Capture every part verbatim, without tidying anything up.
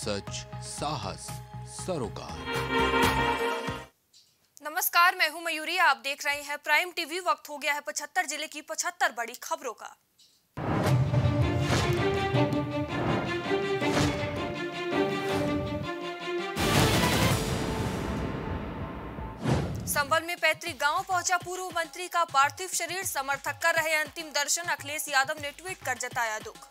सच, साहस, सरोकार। नमस्कार, मैं हूं मयूरी। आप देख रहे हैं प्राइम टीवी। वक्त हो गया है पचहत्तर जिले की पचहत्तर बड़ी खबरों का। संभल में पैतृक गांव पहुंचा पूर्व मंत्री का पार्थिव शरीर। समर्थक कर रहे अंतिम दर्शन। अखिलेश यादव ने ट्वीट कर जताया दुख।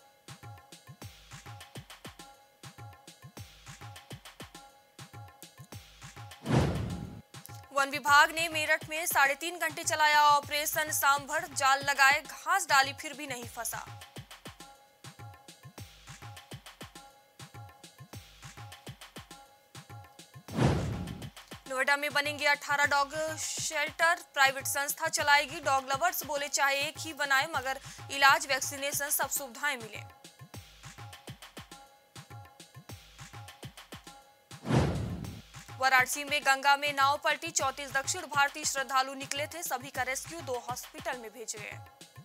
वन विभाग ने मेरठ में साढ़े तीन घंटे चलाया ऑपरेशन सांभर। जाल लगाए, घास डाली, फिर भी नहीं फंसा। नोएडा में बनेंगे अठारह डॉग शेल्टर। प्राइवेट संस्था चलाएगी। डॉग लवर्स बोले चाहे एक ही बनाए, मगर इलाज, वैक्सीनेशन, सब सुविधाएं मिले। वाराणसी में गंगा में नाव पलटी। चौंतीस दक्षिण भारतीय श्रद्धालु निकले थे। सभी का रेस्क्यू दो हॉस्पिटल में भेजे गए।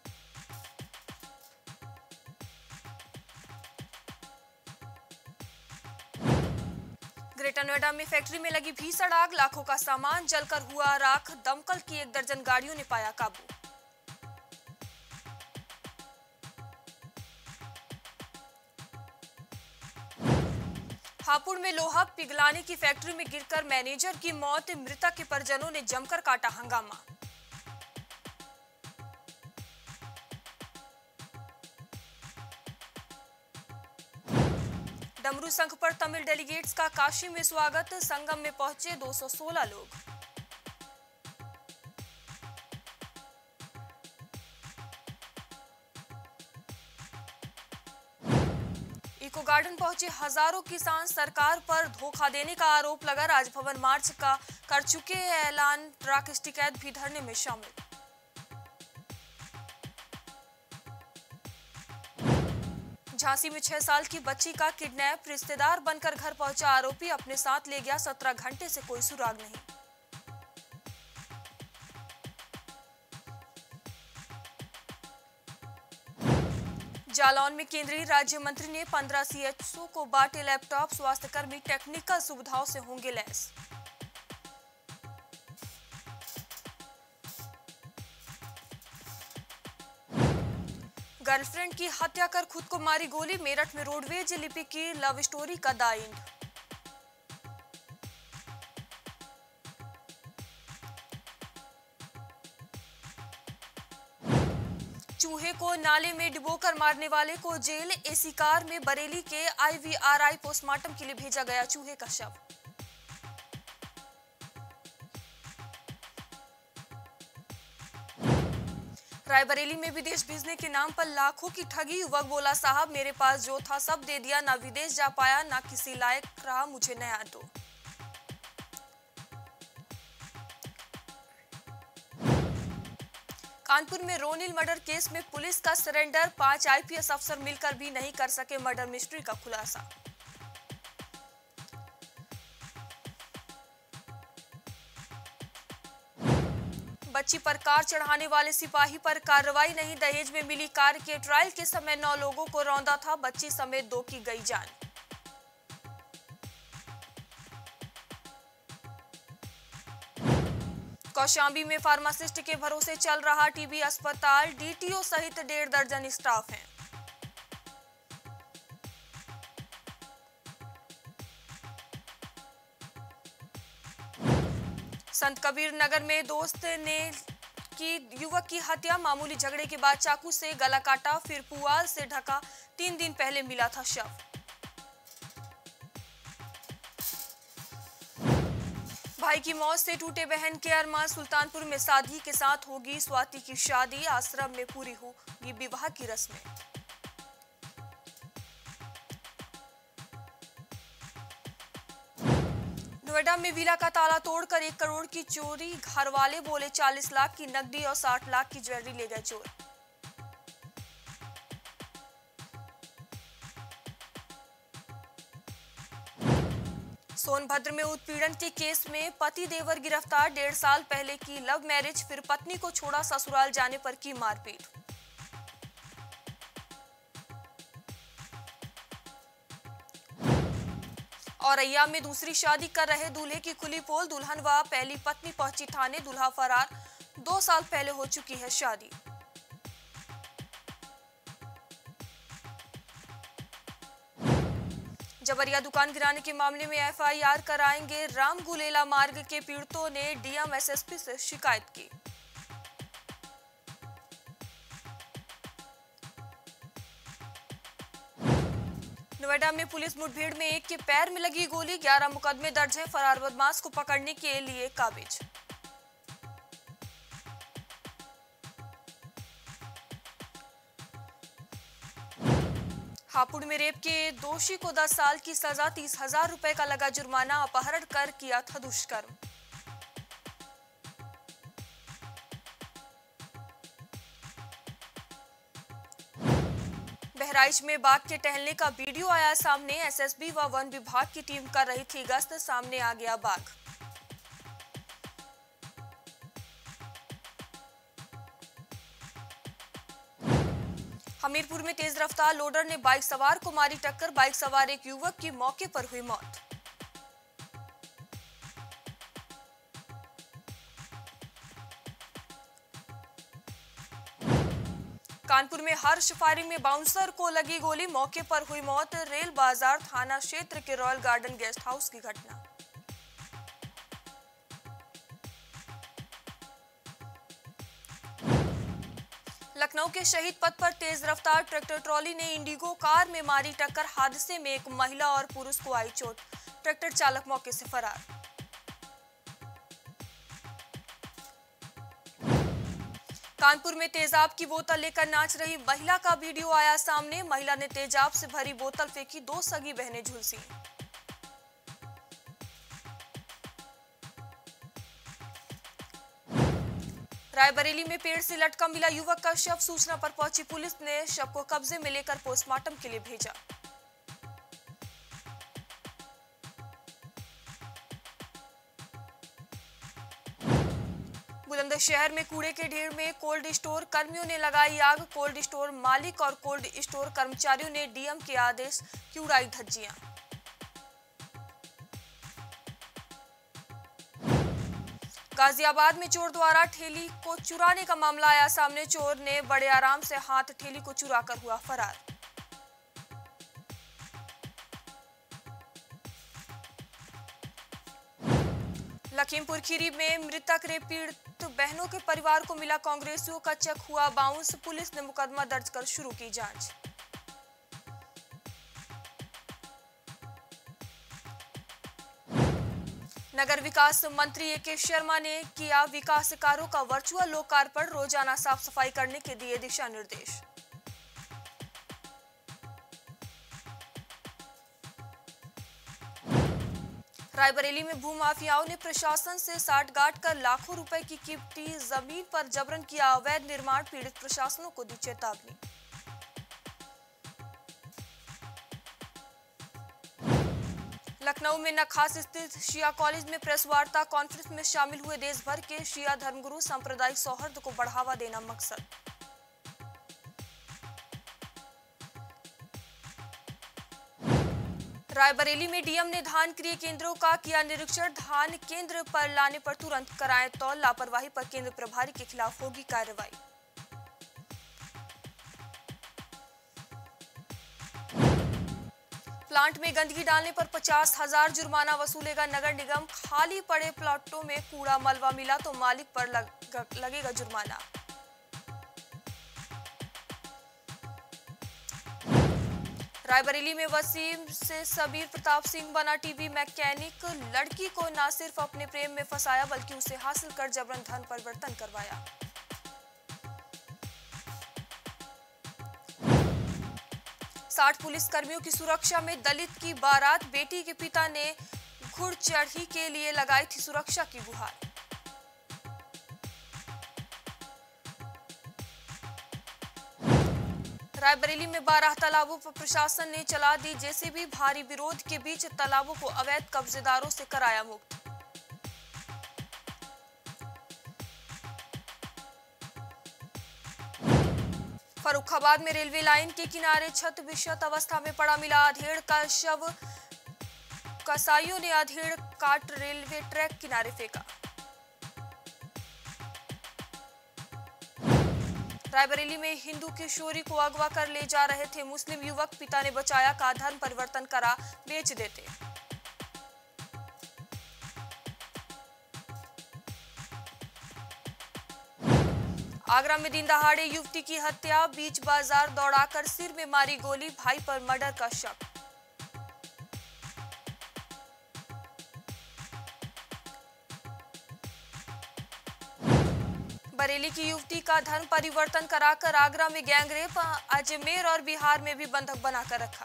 ग्रेटर नोएडा में फैक्ट्री में लगी भीषण आग। लाखों का सामान जलकर हुआ राख। दमकल की एक दर्जन गाड़ियों ने पाया काबू। हापुड़ में लोहा पिघलाने की फैक्ट्री में गिरकर मैनेजर की मौत। मृतक के परिजनों ने जमकर काटा हंगामा। डमरू संघ पर तमिल डेलीगेट्स का काशी में स्वागत। संगम में पहुंचे दो सौ सोलह लोग। इको गार्डन पहुंचे हजारों किसान। सरकार पर धोखा देने का आरोप लगा। राजभवन मार्च का कर चुके ऐलान। ट्रक शिकायत भी धरने में शामिल। झांसी में छह साल की बच्ची का किडनैप। रिश्तेदार बनकर घर पहुंचा आरोपी। अपने साथ ले गया। सत्रह घंटे से कोई सुराग नहीं। जालौन में केंद्रीय राज्य मंत्री ने पंद्रह सीएचओ को बांटे लैपटॉप। स्वास्थ्यकर्मी टेक्निकल सुविधाओं से होंगे लैस। गर्लफ्रेंड की हत्या कर खुद को मारी गोली। मेरठ में रोडवेज लिपिक की लव स्टोरी का द एंड। चूहे को नाले में डुबोकर मारने वाले को जेल। एसी कार में बरेली के आईवीआरआई पोस्टमार्टम के लिए भेजा गया चूहे का शव। रायबरेली में विदेश भेजने के नाम पर लाखों की ठगी। युवक बोला, साहब मेरे पास जो था सब दे दिया, ना विदेश जा पाया, ना किसी लायक रहा, मुझे नया दो। कानपुर में रोनिल मर्डर केस में पुलिस का सरेंडर। पांच आईपीएस अफसर मिलकर भी नहीं कर सके मर्डर मिस्ट्री का खुलासा। बच्ची पर कार चढ़ाने वाले सिपाही पर कार्रवाई नहीं। दहेज में मिली कार के ट्रायल के समय नौ लोगों को रौंदा था। बच्ची समेत दो की गई जान। कौशाम्बी में फार्मासिस्ट के भरोसे चल रहा टीबी अस्पताल। डीटीओ सहित डेढ़ दर्जन स्टाफ हैं। संत कबीर नगर में दोस्त ने की युवक की हत्या। मामूली झगड़े के बाद चाकू से गला काटा, फिर पुआल से ढका। तीन दिन पहले मिला था शव। भाई की मौत से टूटे बहन के अरमान। सुल्तानपुर में सादगी के साथ होगी स्वाति की शादी। आश्रम में पूरी होगी विवाह की रस्में। नोएडा में विला का ताला तोड़कर एक करोड़ की चोरी। घर वाले बोले चालीस लाख की नकदी और साठ लाख की ज्वेलरी ले गए चोर। सोनभद्र में उत्पीड़न के केस में पति देवर गिरफ्तार। डेढ़ साल पहले की लव मैरिज, फिर पत्नी को छोड़ा, ससुराल जाने पर की मारपीट। औरैया में दूसरी शादी कर रहे दूल्हे की खुली पोल, दुल्हन व पहली पत्नी पहुंची थाने, दूल्हा फरार, दो साल पहले हो चुकी है शादी। जबरिया दुकान गिराने के मामले में एफ आई आर कराएंगे, राम गुलेला मार्ग के पीड़ितों ने D M S S P से शिकायत की। नोएडा में पुलिस मुठभेड़ में एक के पैर में लगी गोली, ग्यारह मुकदमे दर्ज हैं, फरार बदमाश को पकड़ने के लिए काबिज। हापुड़ में रेप के दोषी को दस साल की सजा, तीस हजार रुपए का लगा जुर्माना, अपहरण कर किया था दुष्कर्म। बहराइच में बाघ के टहलने का वीडियो आया सामने, एस एस बी व वन विभाग की टीम कर रही थी गश्त, सामने आ गया बाघ। हमीरपुर में तेज रफ्तार लोडर ने बाइक सवार को मारी टक्कर, बाइक सवार एक युवक की मौके पर हुई मौत। कानपुर में हर्ष फायरिंग में बाउंसर को लगी गोली, मौके पर हुई मौत, रेल बाजार थाना क्षेत्र के रॉयल गार्डन गेस्ट हाउस की घटना। लखनऊ के शहीद पथ पर तेज रफ्तार ट्रैक्टर ट्रॉली ने इंडिगो कार में मारी टक्कर, हादसे में एक महिला और पुरुष को आई चोट, ट्रैक्टर चालक मौके से फरार। कानपुर में तेजाब की बोतल लेकर नाच रही महिला का वीडियो आया सामने, महिला ने तेजाब से भरी बोतल फेंकी, दो सगी बहनें झुलसी। रायबरेली में पेड़ से लटका मिला युवक का शव, सूचना पर पहुंची पुलिस ने शव को कब्जे में लेकर पोस्टमार्टम के लिए भेजा। बुलंदशहर में कूड़े के ढेर में कोल्ड स्टोर कर्मियों ने लगाई आग, कोल्ड स्टोर मालिक और कोल्ड स्टोर कर्मचारियों ने डी एम के आदेश की उड़ाई धज्जियां। गाजियाबाद में चोर द्वारा ठेली को चुराने का मामला आया सामने, चोर ने बड़े आराम से हाथ ठेली को चुराकर हुआ फरार। लखीमपुर खीरी में मृतक रेप पीड़ित बहनों के परिवार को मिला कांग्रेसियों का चेक, हुआ बाउंस, पुलिस ने मुकदमा दर्ज कर शुरू की जांच। नगर विकास मंत्री ए के शर्मा ने किया विकास कार्यों का वर्चुअल लोकार्पण, रोजाना साफ सफाई करने के दिए दिशा निर्देश। रायबरेली में भूमाफियाओं ने प्रशासन से साठगांठ कर लाखों रुपए की कीमती जमीन पर जबरन किया अवैध निर्माण, पीड़ित प्रशासनों को दी चेतावनी। लखनऊ में नखास स्थित शिया कॉलेज में प्रेस वार्ता कॉन्फ्रेंस में शामिल हुए देश भर के शिया धर्मगुरु, सांप्रदायिक सौहार्द को बढ़ावा देना मकसद। रायबरेली में डी एम ने धान क्रय केंद्रों का किया निरीक्षण, धान केंद्र पर लाने पर तुरंत कराएं तौल, लापरवाही पर केंद्र प्रभारी के खिलाफ होगी कार्रवाई। प्लांट में गंदगी डालने पर पचास हजार जुर्माना वसूलेगा नगर निगम, खाली पड़े प्लाटों में कूड़ा मलबा मिला तो मालिक पर लग, लगेगा जुर्माना। रायबरेली में वसीम से सबीर प्रताप सिंह बना टीवी मैकेनिक, लड़की को न सिर्फ अपने प्रेम में फंसाया बल्कि उसे हासिल कर जबरन धन परिवर्तन करवाया। साठ पुलिस कर्मियों की सुरक्षा में दलित की बारात, बेटी के पिता ने घुड़चढ़ी के लिए लगाई थी सुरक्षा की गुहार। रायबरेली में बारह तालाबों पर प्रशासन ने चला दी जेसीबी, भारी विरोध के बीच तालाबों को अवैध कब्जेदारों से कराया मुक्त। फर्रुखाबाद में रेलवे लाइन के किनारे छत विक्षत अवस्था में पड़ा मिला अधेड़ का शव, कसाईयों ने अधेड़ काट रेलवे ट्रैक किनारे फेंका। रायबरेली में हिंदू किशोरी को अगवा कर ले जा रहे थे मुस्लिम युवक, पिता ने बचाया, कहा धर्म परिवर्तन करा बेच देते। आगरा में दिन दहाड़े युवती की हत्या, बीच बाजार दौड़ाकर सिर में मारी गोली, भाई पर मर्डर का शक। बरेली की युवती का धर्म परिवर्तन कराकर आगरा में गैंगरेप, अजमेर और बिहार में भी बंधक बनाकर रखा।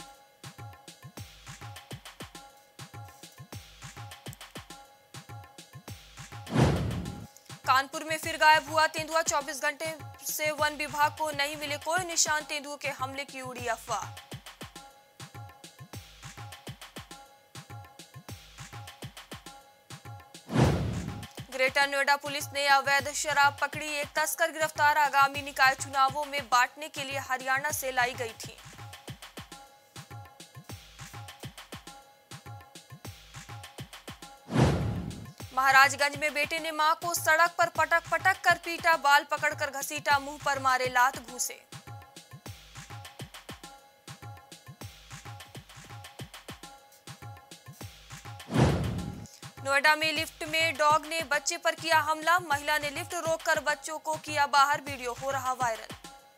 कानपुर में फिर गायब हुआ तेंदुआ, चौबीस घंटे से वन विभाग को नहीं मिले कोई निशान, तेंदुओं के हमले की उड़ी अफवाह। ग्रेटर नोएडा पुलिस ने अवैध शराब पकड़ी, एक तस्कर गिरफ्तार, आगामी निकाय चुनावों में बांटने के लिए हरियाणा से लाई गई थी। महाराजगंज में बेटे ने मां को सड़क पर पटक पटक कर पीटा, बाल पकड़कर घसीटा, मुंह पर मारे लात घूसे। नोएडा में लिफ्ट में डॉग ने बच्चे पर किया हमला, महिला ने लिफ्ट रोककर बच्चों को किया बाहर, वीडियो हो रहा वायरल।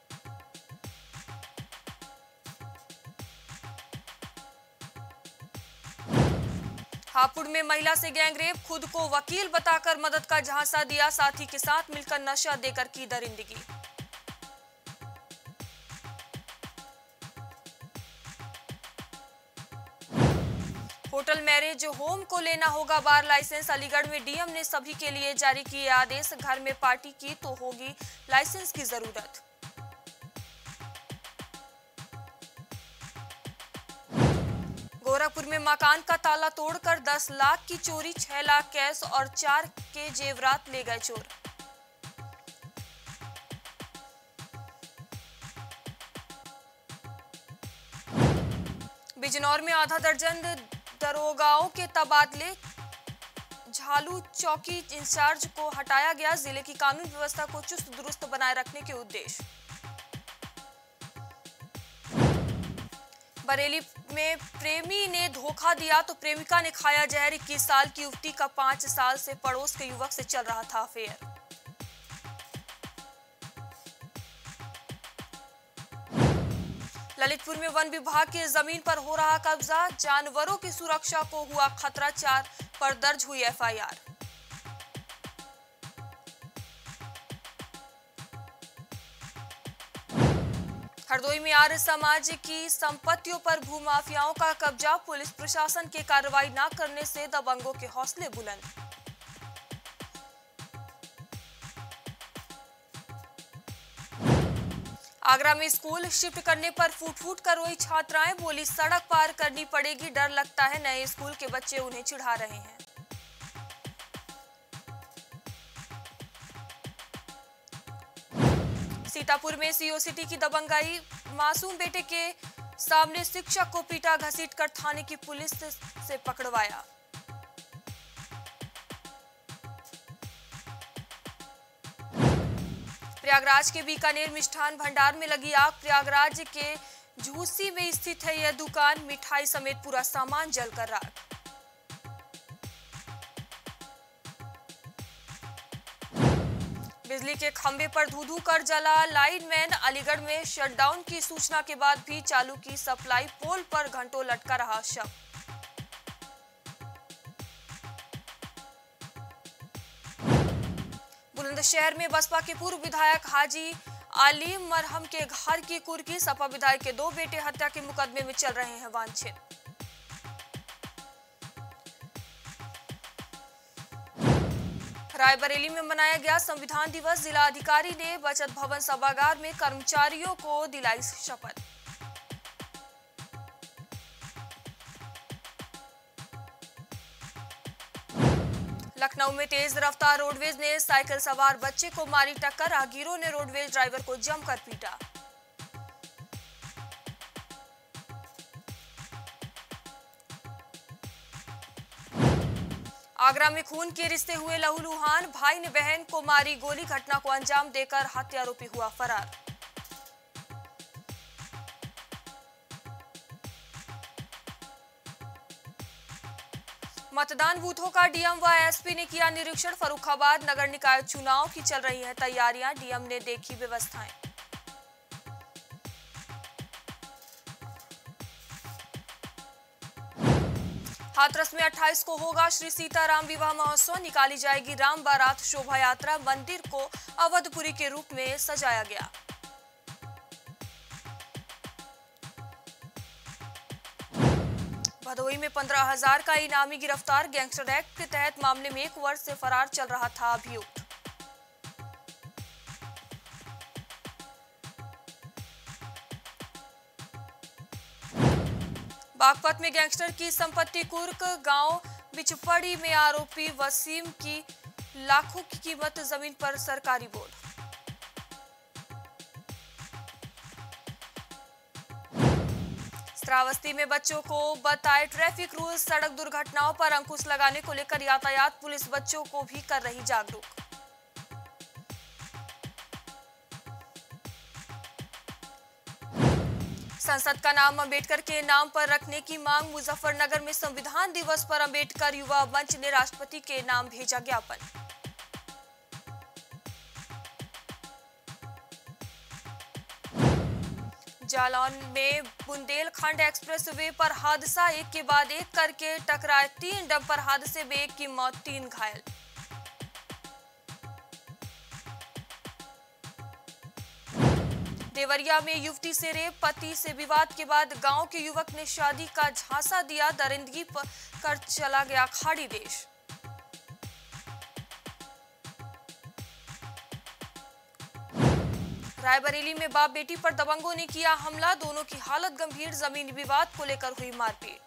हापुड़ में महिला से गैंगरेप, खुद को वकील बताकर मदद का झांसा दिया, साथी के साथ मिलकर नशा देकर की दरिंदगी। होटल मैरिज होम को लेना होगा बार लाइसेंस, अलीगढ़ में डीएम ने सभी के लिए जारी किए आदेश, घर में पार्टी की तो होगी लाइसेंस की जरूरत। गोरखपुर में मकान का ताला तोड़कर दस लाख की चोरी, छह लाख कैश और चार के जेवरात ले गए चोर। बिजनौर में आधा दर्जन दरोगाओं के तबादले, झालू चौकी इंचार्ज को हटाया गया, जिले की कानून व्यवस्था को चुस्त दुरुस्त बनाए रखने के उद्देश्य। बरेली में प्रेमी ने धोखा दिया तो प्रेमिका ने खाया जहर, इक्कीस साल की युवती का पांच साल से पड़ोस के युवक से चल रहा था अफेयर। ललितपुर में वन विभाग की जमीन पर हो रहा कब्जा, जानवरों की सुरक्षा को हुआ खतरा, चार पर दर्ज हुई एफआईआर। हरदोई में आर्य समाज की संपत्तियों पर भूमाफियाओं का कब्जा, पुलिस प्रशासन की कार्रवाई न करने से दबंगों के हौसले बुलंद। आगरा में स्कूल शिफ्ट करने पर फूट फूट कर रोई छात्राएं, बोली सड़क पार करनी पड़ेगी, डर लगता है नए स्कूल के बच्चे उन्हें चिढ़ा रहे हैं। सीतापुर में सीओ सिटी की दबंगाई, मासूम बेटे के सामने शिक्षक को पीटा, घसीटकर थाने की पुलिस से पकड़वाया। प्रयागराज के बीकानेर मिष्ठान भंडार में लगी आग, प्रयागराज के झूसी में स्थित है यह दुकान, मिठाई समेत पूरा सामान जलकर राख। बिजली के खंभे पर धू धू कर जला लाइनमैन, अलीगढ़ में शटडाउन की सूचना के बाद भी चालू की सप्लाई, पोल पर घंटों लटका रहा शव। बुलंदशहर में बसपा के पूर्व विधायक हाजी आलिम मरहम के घर की कुर्की, सपा विधायक के दो बेटे हत्या के मुकदमे में चल रहे हैं वांछित। रायबरेली में मनाया गया संविधान दिवस, जिला अधिकारी ने बचत भवन सभागार में कर्मचारियों को दिलाई शपथ। लखनऊ में तेज रफ्तार रोडवेज ने साइकिल सवार बच्चे को मारी टक्कर, राहगीरों ने रोडवेज ड्राइवर को जमकर पीटा। आगरा में खून के रिश्ते हुए लहूलुहान, भाई ने बहन को मारी गोली, घटना को अंजाम देकर हत्यारोपी हुआ फरार। मतदान बूथों का डीएम व एसपी ने किया निरीक्षण। फर्रुखाबाद नगर निकाय चुनाव की चल रही है तैयारियां, डीएम ने देखी व्यवस्थाएं। हाथरस में अट्ठाईस को होगा श्री सीताराम विवाह महोत्सव, निकाली जाएगी राम बारात शोभा यात्रा। मंदिर को अवधपुरी के रूप में सजाया गया। भदोही में पंद्रह हजार का इनामी गिरफ्तार, गैंगस्टर एक्ट के तहत मामले में एक वर्ष से फरार चल रहा था अभियुक्त। बागपत में गैंगस्टर की संपत्ति कुर्क, गांव बिचपड़ी में आरोपी वसीम की लाखों की कीमत जमीन पर सरकारी बोर्ड। श्रावस्ती में बच्चों को बताए ट्रैफिक रूल्स, सड़क दुर्घटनाओं पर अंकुश लगाने को लेकर यातायात पुलिस बच्चों को भी कर रही जागरूक। संसद का नाम अंबेडकर के नाम पर रखने की मांग, मुजफ्फरनगर में संविधान दिवस पर अंबेडकर युवा मंच ने राष्ट्रपति के नाम भेजा ज्ञापन। जालौन में बुंदेलखंड एक्सप्रेस वे पर हादसा, एक के बाद एक करके टकराए तीन डंपर, हादसे में एक की मौत, तीन घायल। देवरिया में युवती से रेप, पति से विवाद के बाद गांव के युवक ने शादी का झांसा दिया, दरिंदगी कर चला गया खाड़ी देश। रायबरेली में बाप बेटी पर दबंगों ने किया हमला, दोनों की हालत गंभीर, जमीनी विवाद को लेकर हुई मारपीट।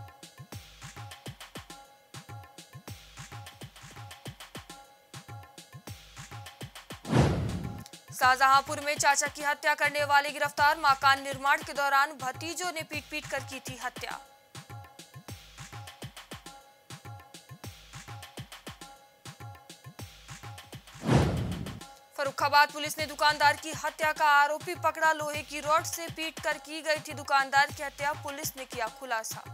शाहजहांपुर में चाचा की हत्या करने वाले गिरफ्तार, मकान निर्माण के दौरान भतीजों ने पीट पीट कर की थी हत्या। फर्रुखाबाद पुलिस ने दुकानदार की हत्या का आरोपी पकड़ा, लोहे की रॉड से पीट कर की गई थी दुकानदार की हत्या, पुलिस ने किया खुलासा।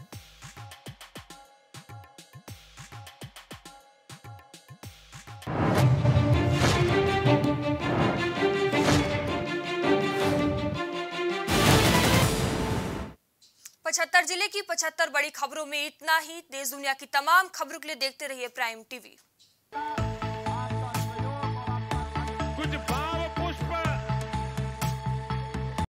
पचहत्तर जिले की पचहत्तर बड़ी खबरों में इतना ही। देश दुनिया की तमाम खबरों के लिए देखते रहिए प्राइम टीवी।